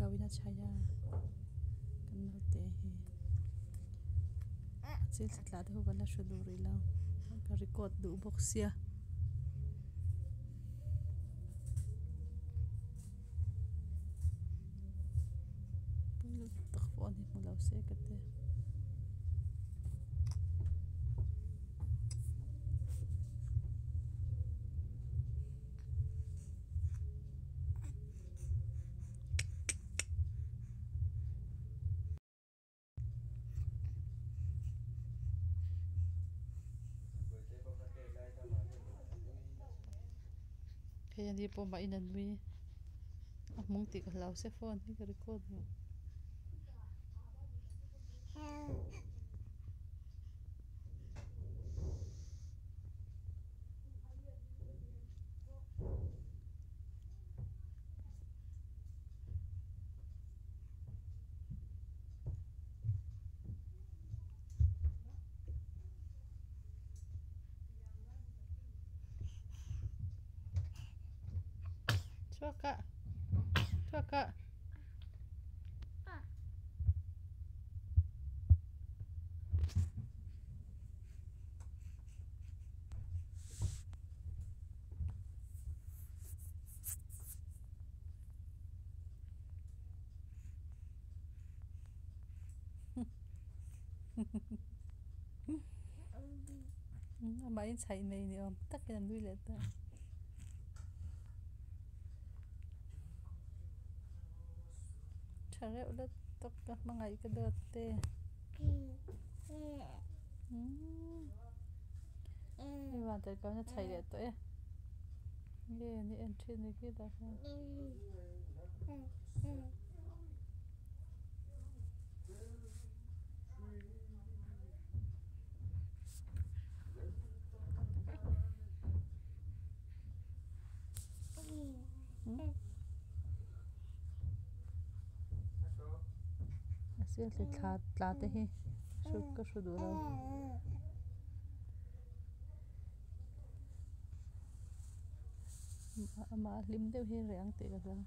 kawina chaya kan note hi chil tla de ho bala shuduri la ka record du boxia تخفون هيك ملوثة كده kaya di po mainadwi among ti kalaw sa phone ni ka record mo Choka choka amain chai nei ni om tak kan dui le ta chare ulat tok ka mangai ka dot te ni wa ta ka na chai le to e ye ni entry ni ki da ha asia le tla te hi shuk ka shudu la ama lim de hi reang te ka sa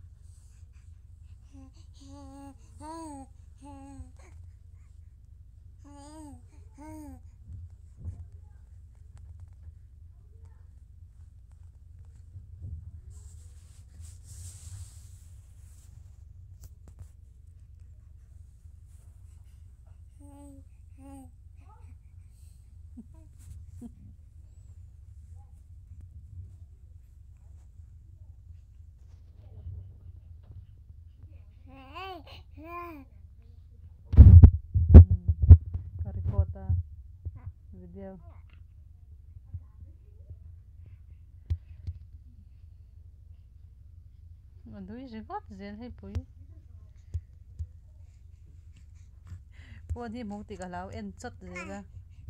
ka record video andui jigat zen hai pui phone hi mong ti ka law en chat zega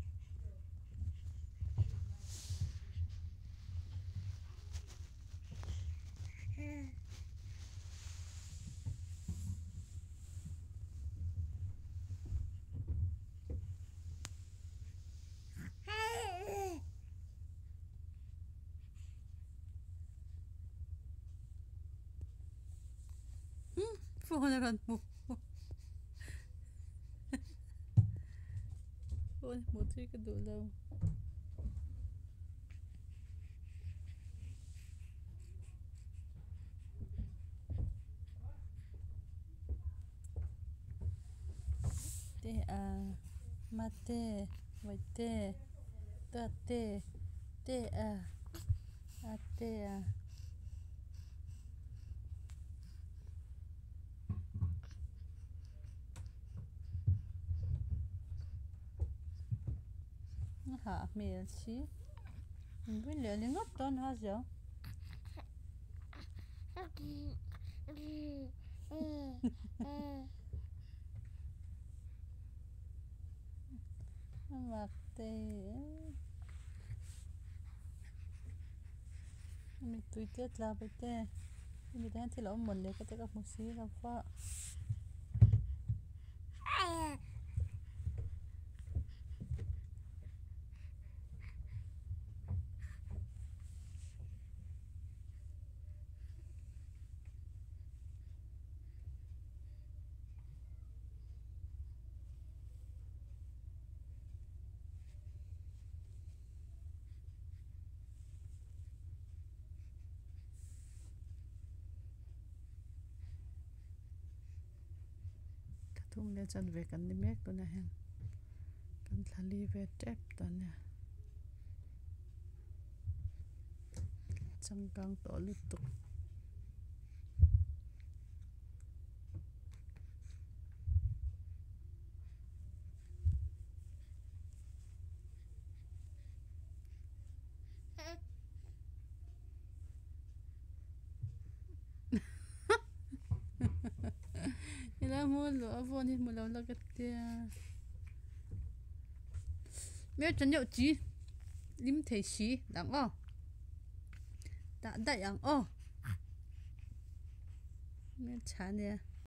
phone ran mu phone mu thi ka du law te a mate waite tate te a ate a ha mel chi vui le li ngot ton ha jo mate mi tuite tla bete mi dan ti lo mon le ka te ka musi la fa thum le chan ve kan ni mek tu na hen kan thali ve tep ta ne changkang to lu tu ina mo lo avon ni mo lo la ka tia me chan yo chi lim thei si dang o da yang o me cha ne